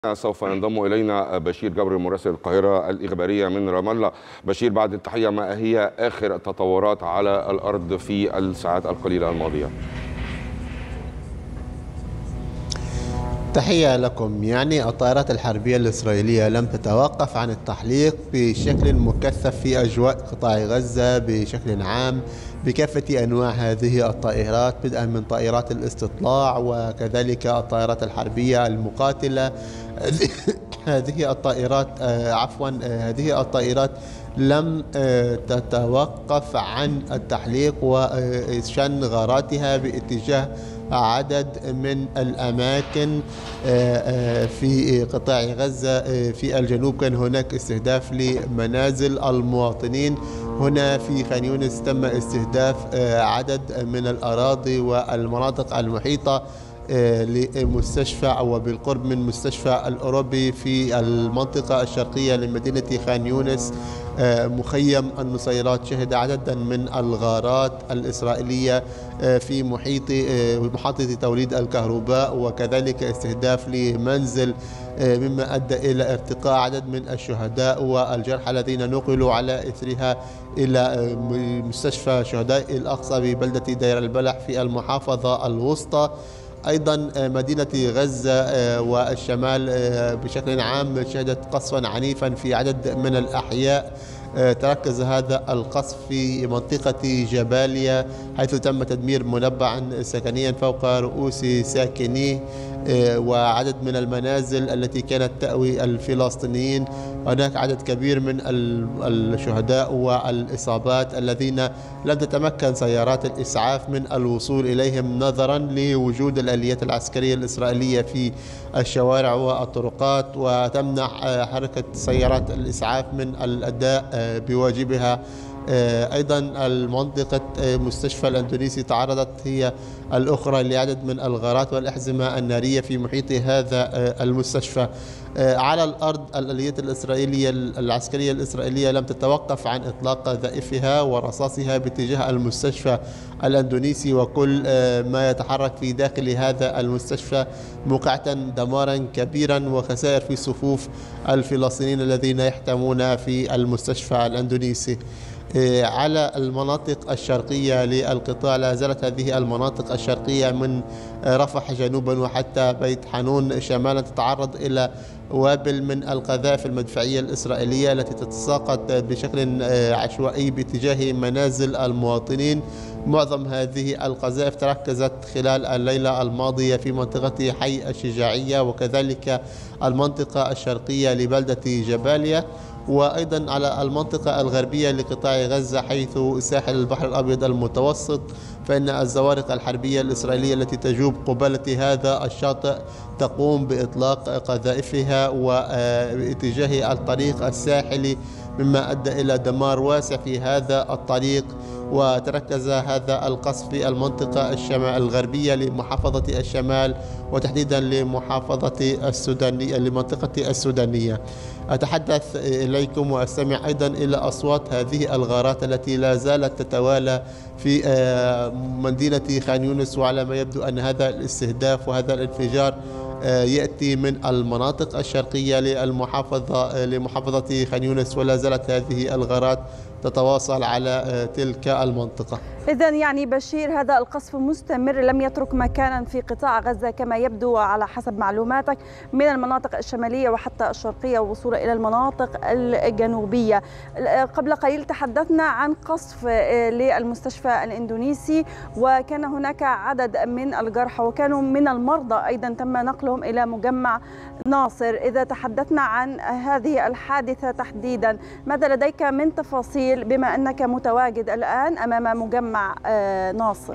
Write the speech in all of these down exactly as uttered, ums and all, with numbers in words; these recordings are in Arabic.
سوف ينضم إلينا بشير جبر مراسل القاهرة الإخبارية من رام الله. بشير، بعد التحية، ما هي آخر التطورات على الأرض في الساعات القليلة الماضية؟ تحية لكم. يعني الطائرات الحربية الإسرائيلية لم تتوقف عن التحليق بشكل مكثف في أجواء قطاع غزة بشكل عام بكافة أنواع هذه الطائرات، بدءا من طائرات الاستطلاع وكذلك الطائرات الحربية المقاتلة. هذه الطائرات عفوا هذه الطائرات لم تتوقف عن التحليق وشن غاراتها باتجاه عدد من الأماكن في قطاع غزة. في الجنوب كان هناك استهداف لمنازل المواطنين. هنا في خان يونس تم استهداف عدد من الأراضي والمناطق المحيطة لمستشفى أو بالقرب من مستشفى الأوروبي في المنطقة الشرقية لمدينة خان يونس. مخيم النصيرات شهد عددا من الغارات الإسرائيلية في محيط محطة توليد الكهرباء، وكذلك استهداف لمنزل، مما أدى إلى ارتقاء عدد من الشهداء والجرحى الذين نقلوا على إثرها إلى مستشفى شهداء الأقصى ببلدة دير البلح في المحافظة الوسطى. أيضا مدينة غزة والشمال بشكل عام شهدت قصفا عنيفا في عدد من الأحياء. تركز هذا القصف في منطقة جباليا، حيث تم تدمير منبعا سكنيا فوق رؤوس ساكنيه وعدد من المنازل التي كانت تأوي الفلسطينيين. هناك عدد كبير من الشهداء والإصابات الذين لم تتمكن سيارات الإسعاف من الوصول إليهم نظرا لوجود الآليات العسكرية الإسرائيلية في الشوارع والطرقات، وتمنع حركة سيارات الإسعاف من الأداء بواجبها. أيضا المنطقة مستشفى الأندونيسي تعرضت هي الأخرى لعدد من الغارات والأحزمة النارية في محيط هذا المستشفى. على الأرض الآليات الإسرائيلية العسكرية الإسرائيلية لم تتوقف عن إطلاق قذائفها ورصاصها باتجاه المستشفى الأندونيسي وكل ما يتحرك في داخل هذا المستشفى، موقعة دمارا كبيرا وخسائر في صفوف الفلسطينيين الذين يحتمون في المستشفى الأندونيسي. على المناطق الشرقية للقطاع لا زالت هذه المناطق الشرقية من رفح جنوبا وحتى بيت حانون شمالا تتعرض إلى وابل من القذائف المدفعية الإسرائيلية التي تتساقط بشكل عشوائي باتجاه منازل المواطنين. معظم هذه القذائف تركزت خلال الليلة الماضية في منطقة حي الشجاعية وكذلك المنطقة الشرقية لبلدة جباليا، وأيضا على المنطقة الغربية لقطاع غزة حيث ساحل البحر الأبيض المتوسط، فإن الزوارق الحربية الإسرائيلية التي تجوب قبالة هذا الشاطئ تقوم بإطلاق قذائفها واتجاه الطريق الساحلي، مما أدى إلى دمار واسع في هذا الطريق. وتركز هذا القصف في المنطقة الشمال الغربية لمحافظة الشمال وتحديدا لمحافظة السودانية لمنطقة السودانية. أتحدث إليكم وأستمع أيضا إلى أصوات هذه الغارات التي لا زالت تتوالى في مدينة خان يونس، وعلى ما يبدو أن هذا الاستهداف وهذا الانفجار يأتي من المناطق الشرقية للمحافظة لمحافظة خان يونس، ولا زالت هذه الغارات تتواصل على تلك المنطقة. إذن يعني بشير، هذا القصف مستمر لم يترك مكانا في قطاع غزة كما يبدو على حسب معلوماتك، من المناطق الشمالية وحتى الشرقية ووصولا إلى المناطق الجنوبية. قبل قليل تحدثنا عن قصف للمستشفى الإندونيسي وكان هناك عدد من الجرحى وكانوا من المرضى أيضا تم نقلهم إلى مجمع ناصر. إذا تحدثنا عن هذه الحادثة تحديدا، ماذا لديك من تفاصيل بما أنك متواجد الآن أمام مجمع ناصر؟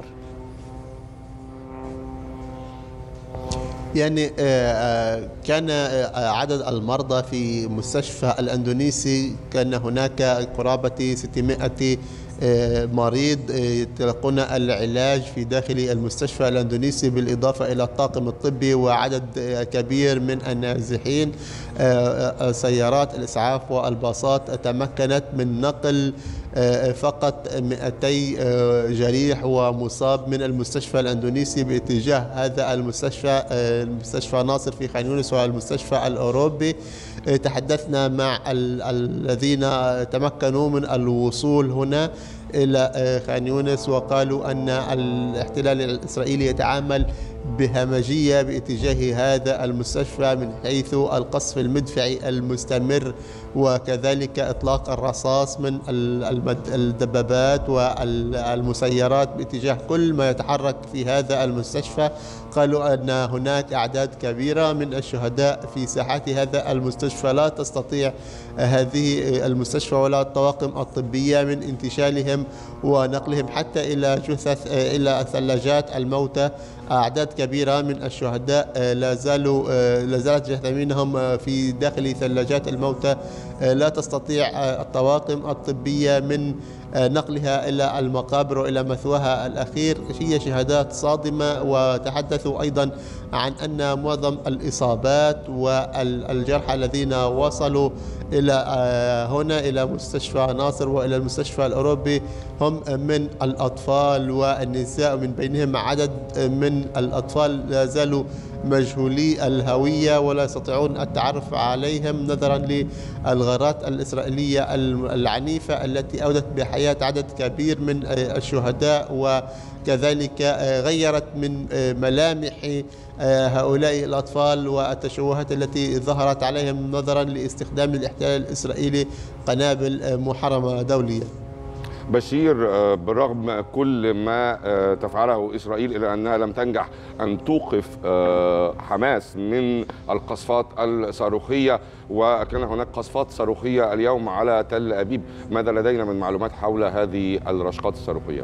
يعني كان عدد المرضى في مستشفى الأندونيسي كان هناك قرابة ستمائة مريض يتلقون العلاج في داخل المستشفى الأندونيسي، بالإضافة إلى الطاقم الطبي وعدد كبير من النازحين. سيارات الإسعاف والباصات تمكنت من نقل فقط مئتي جريح ومصاب من المستشفى الأندونيسي باتجاه هذا المستشفى، المستشفى ناصر في خان يونس والمستشفى الأوروبي. تحدثنا مع الذين تمكنوا من الوصول هنا إلى خان يونس وقالوا أن الاحتلال الإسرائيلي يتعامل بهمجية باتجاه هذا المستشفى من حيث القصف المدفعي المستمر وكذلك إطلاق الرصاص من الدبابات والمسيرات باتجاه كل ما يتحرك في هذا المستشفى. قالوا أن هناك أعداد كبيرة من الشهداء في ساحات هذا المستشفى، لا تستطيع هذه المستشفى ولا الطواقم الطبية من انتشالهم ونقلهم حتى إلى جثث إلى ثلاجات الموتى. أعداد كبيرة من الشهداء لا زالوا لا زالت جثامينهم في داخل ثلاجات الموتى، لا تستطيع الطواقم الطبية من نقلها إلى المقابر وإلى مثواها الأخير. هي شهادات صادمة. وتحدثوا أيضا عن أن معظم الإصابات والجرحى الذين وصلوا إلى هنا إلى مستشفى ناصر وإلى المستشفى الأوروبي هم من الأطفال والنساء، من بينهم عدد من الأطفال لا زالوا مجهولي الهوية ولا يستطيعون التعرف عليهم نظرا للغارات الإسرائيلية العنيفة التي أودت بحياة عدد كبير من الشهداء، وكذلك غيرت من ملامح هؤلاء الأطفال والتشوهات التي ظهرت عليهم نظرا لاستخدام الاحتلال الإسرائيلي قنابل محرمة دولية. بشير، برغم كل ما تفعله إسرائيل إلا أنها لم تنجح أن توقف حماس من القصفات الصاروخية، وكان هناك قصفات صاروخية اليوم على تل أبيب. ماذا لدينا من معلومات حول هذه الرشقات الصاروخية؟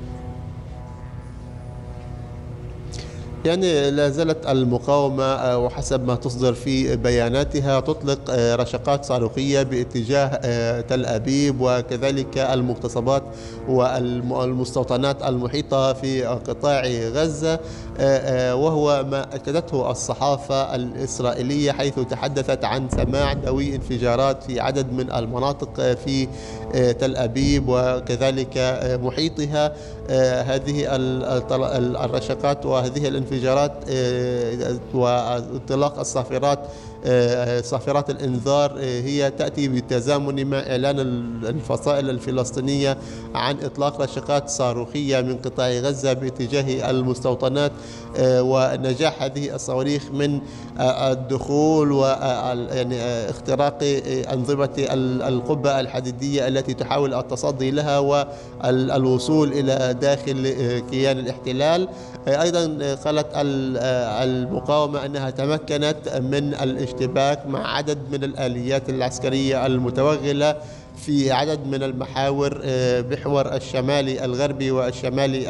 يعني لا زالت المقاومة وحسب ما تصدر في بياناتها تطلق رشقات صاروخية باتجاه تل أبيب وكذلك المغتصبات والمستوطنات المحيطة في قطاع غزة، وهو ما أكدته الصحافة الإسرائيلية حيث تحدثت عن سماع دوي انفجارات في عدد من المناطق في تل أبيب وكذلك محيطها. هذه الرشقات وهذه الانفجارات وانطلاق الصافرات صافرات الإنذار هي تأتي بالتزامن مع إعلان الفصائل الفلسطينية عن إطلاق رشقات صاروخية من قطاع غزة باتجاه المستوطنات، ونجاح هذه الصواريخ من الدخول ويعني اختراق أنظمة القبة الحديدية التي تحاول التصدي لها والوصول إلى داخل كيان الاحتلال. أيضا قالت المقاومة أنها تمكنت من الاشتباك مع عدد من الآليات العسكرية المتوغلة في عدد من المحاور، محور الشمالي الغربي والشمالي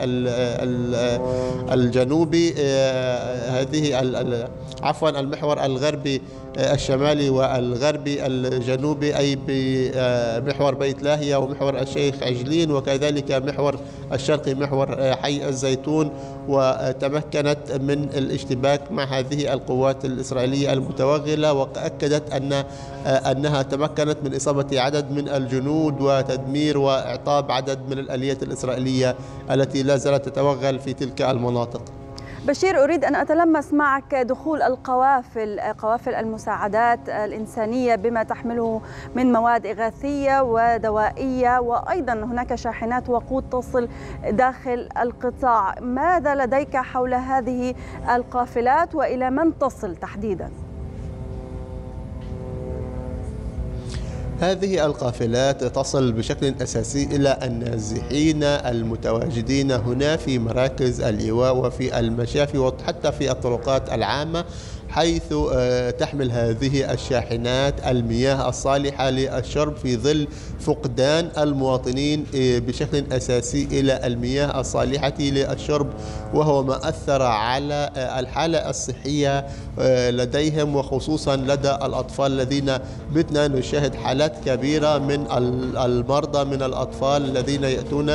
الجنوبي، هذه عفوا المحور الغربي الشمالي والغربي الجنوبي أي بمحور بيت لاهيا ومحور الشيخ عجلين وكذلك محور الشرقي محور حي الزيتون. وتمكنت من الاشتباك مع هذه القوات الإسرائيلية المتوغلة، وأكدت أن أنها تمكنت من إصابة عدد من الجنود وتدمير وإعطاب عدد من الآليات الإسرائيلية التي لا زالت تتوغل في تلك المناطق. بشير، أريد أن أتلمس معك دخول القوافل قوافل المساعدات الإنسانية بما تحمله من مواد إغاثية ودوائية، وأيضا هناك شاحنات وقود تصل داخل القطاع. ماذا لديك حول هذه القافلات وإلى من تصل تحديدا؟ هذه القافلات تصل بشكل أساسي إلى النازحين المتواجدين هنا في مراكز الإيواء وفي المشافي وحتى في الطرقات العامة، حيث تحمل هذه الشاحنات المياه الصالحة للشرب في ظل فقدان المواطنين بشكل أساسي إلى المياه الصالحة للشرب، وهو ما أثر على الحالة الصحية لديهم وخصوصا لدى الأطفال الذين بتنا نشاهد حالات كبيرة من المرضى من الأطفال الذين يأتون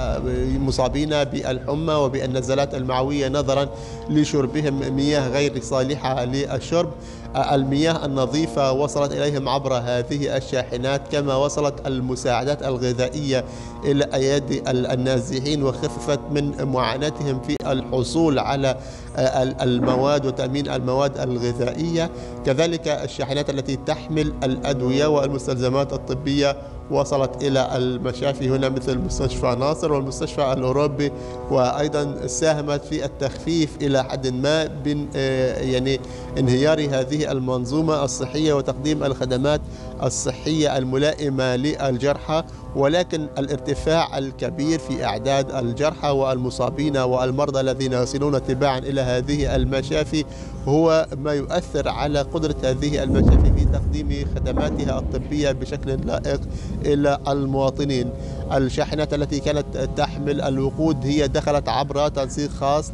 مصابين بالحمى وبالنزلات المعوية نظرا لشربهم مياه غير الصالحة للشرب. المياه النظيفة وصلت إليهم عبر هذه الشاحنات، كما وصلت المساعدات الغذائية إلى أيادي النازحين وخففت من معاناتهم في الحصول على المواد وتأمين المواد الغذائية. كذلك الشاحنات التي تحمل الأدوية والمستلزمات الطبية وصلت إلى المشافي هنا مثل مستشفى ناصر والمستشفى الأوروبي، وأيضا ساهمت في التخفيف إلى حد ما من يعني انهيار هذه المنظومة الصحية وتقديم الخدمات الصحية الملائمة للجرحى. ولكن الارتفاع الكبير في أعداد الجرحى والمصابين والمرضى الذين يصلون تباعا إلى هذه المشافي هو ما يؤثر على قدرة هذه المشافي في تقديم خدماتها الطبية بشكل لائق إلى المواطنين. الشاحنات التي كانت تحمل الوقود هي دخلت عبر تنسيق خاص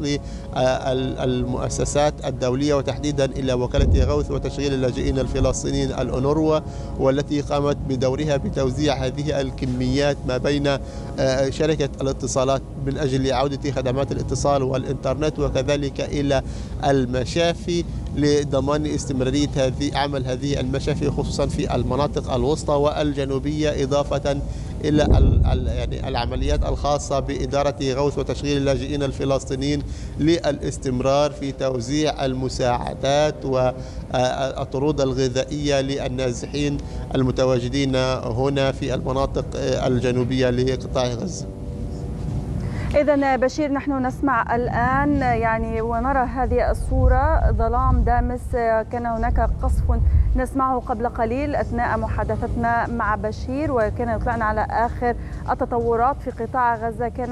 للمؤسسات الدولية وتحديدا إلى وكالة غوث وتشغيل اللاجئين الفلسطينيين الأونروا، والتي قامت بدورها بتوزيع هذه الكميات ما بين شركة الاتصالات من أجل عودة خدمات الاتصال والإنترنت وكذلك إلى المشافي لضمان استمرارية هذه عمل هذه المشافي خصوصا في المناطق الوسطى والجنوبية، إضافة إلى يعني العمليات الخاصة بإدارة غوث وتشغيل اللاجئين الفلسطينيين للاستمرار في توزيع المساعدات والطرود الغذائية للنازحين المتواجدين هنا في المناطق الجنوبية لقطاع غزة. إذن بشير، نحن نسمع الآن يعني ونرى هذه الصورة، ظلام دامس. كان هناك قصف نسمعه قبل قليل أثناء محادثتنا مع بشير، وكان يطلعنا على آخر التطورات في قطاع غزة. كان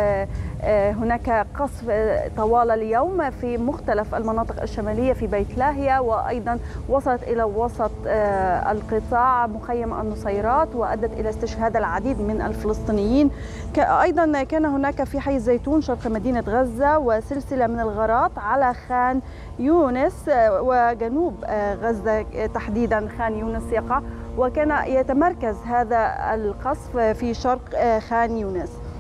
هناك قصف طوال اليوم في مختلف المناطق الشمالية في بيت لاهيا، وأيضا وصلت إلى وسط القطاع مخيم النصيرات وأدت إلى استشهاد العديد من الفلسطينيين. أيضا كان هناك في حي الزيتون شرق مدينة غزة وسلسلة من الغارات على خان يونس وجنوب غزة تحديدا خان يونس يقع، وكان يتمركز هذا القصف في شرق خان يونس.